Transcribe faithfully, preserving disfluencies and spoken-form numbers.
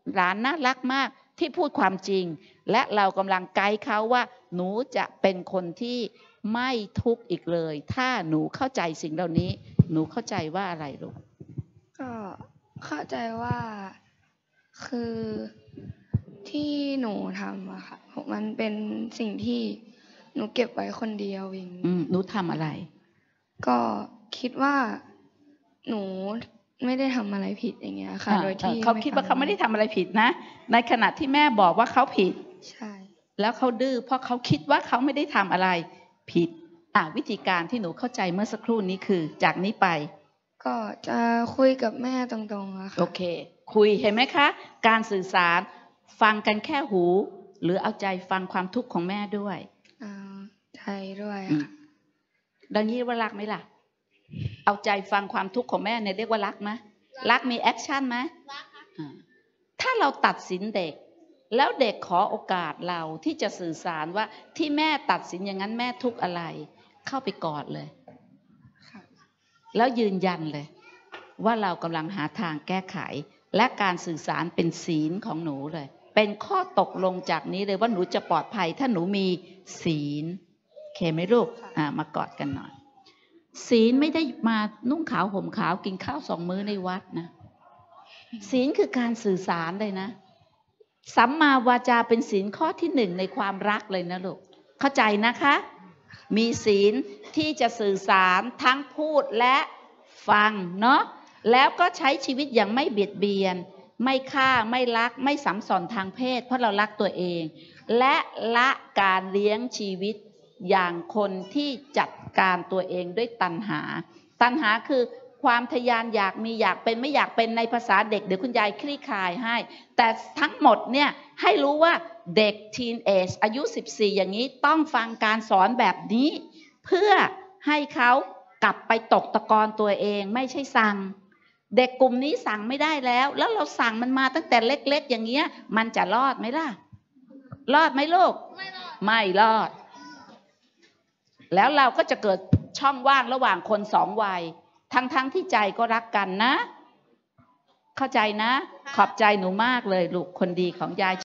หลานน่ารักมากที่พูดความจริงและเรากำลังไกด์เขาว่าหนูจะเป็นคนที่ไม่ทุกข์อีกเลยถ้าหนูเข้าใจสิ่งเหล่านี้หนูเข้าใจว่าอะไรลูกก็เข้าใจว่าคือที่หนูทำอะค่ะมันเป็นสิ่งที่หนูเก็บไว้คนเดียวเองอืมหนูทำอะไรก็คิดว่าหนูไม่ได้ทำอะไรผิดอย่างเงี้ยค่ะโดยที่เขาคิดว่าเขาไม่ได้ทำอะไรผิดนะในขณะที่แม่บอกว่าเขาผิดใช่แล้วเขาดื้อเพราะเขาคิดว่าเขาไม่ได้ทำอะไรผิดอ่ะวิธีการที่หนูเข้าใจเมื่อสักครู่นี้คือจากนี้ไปก็จะคุยกับแม่ตรงๆอะค่ะโอเคคุยเห็นไหมคะการสื่อสารฟังกันแค่หูหรือเอาใจฟังความทุกข์ของแม่ด้วยเอาใจด้วยค่ะดังนี้ว่ารักไหมล่ะเอาใจฟังความทุกข์ของแม่เนี่ยเรียกว่ารักไหมรักมีแอคชั่นไหมรักค่ะถ้าเราตัดสินเด็กแล้วเด็กขอโอกาสเราที่จะสื่อสารว่าที่แม่ตัดสินอย่างนั้นแม่ทุกข์อะไรเข้าไปกอดเลยแล้วยืนยันเลยว่าเรากำลังหาทางแก้ไขและการสื่อสารเป็นศีลของหนูเลยเป็นข้อตกลงจากนี้เลยว่าหนูจะปลอดภัยถ้าหนูมีศีลโอเคไหมลูกอ่ามากอดกันหน่อยศีลไม่ได้มานุ่งขาวห่มขาวกินข้าวสองมื้อในวัดนะศีลคือการสื่อสารเลยนะสัมมาวาจาเป็นศีลข้อที่หนึ่งในความรักเลยนะลูกเข้าใจนะคะมีศีลที่จะสื่อสารทั้งพูดและฟังเนาะแล้วก็ใช้ชีวิตอย่างไม่เบียดเบียนไม่ฆ่าไม่ลักไม่สัมสอนทางเพศเพราะเรารักตัวเองและละการเลี้ยงชีวิตอย่างคนที่จัดการตัวเองด้วยตัณหาตัณหาคือความทยานอยากมีอยากเป็นไม่อยากเป็นในภาษาเด็กเดี๋ยวคุณยายคลี่คลายให้แต่ทั้งหมดเนี่ยให้รู้ว่าเด็กทีนเอจอายุสิบสี่อย่างนี้ต้องฟังการสอนแบบนี้เพื่อให้เขากลับไปตกตะกอนตัวเองไม่ใช่สั่งเด็กกลุ่มนี้สั่งไม่ได้แล้วแล้วเราสั่งมันมาตั้งแต่เล็กๆอย่างเงี้ยมันจะรอดไหมล่ะรอดไหมลูกไม่รอดไม่รอดแล้วเราก็จะเกิดช่องว่างระหว่างคนสองวัยทั้งๆ ท, ที่ใจก็รักกันนะเข้าใจนะขอบใจหนูมากเลยลูกคนดีของยาย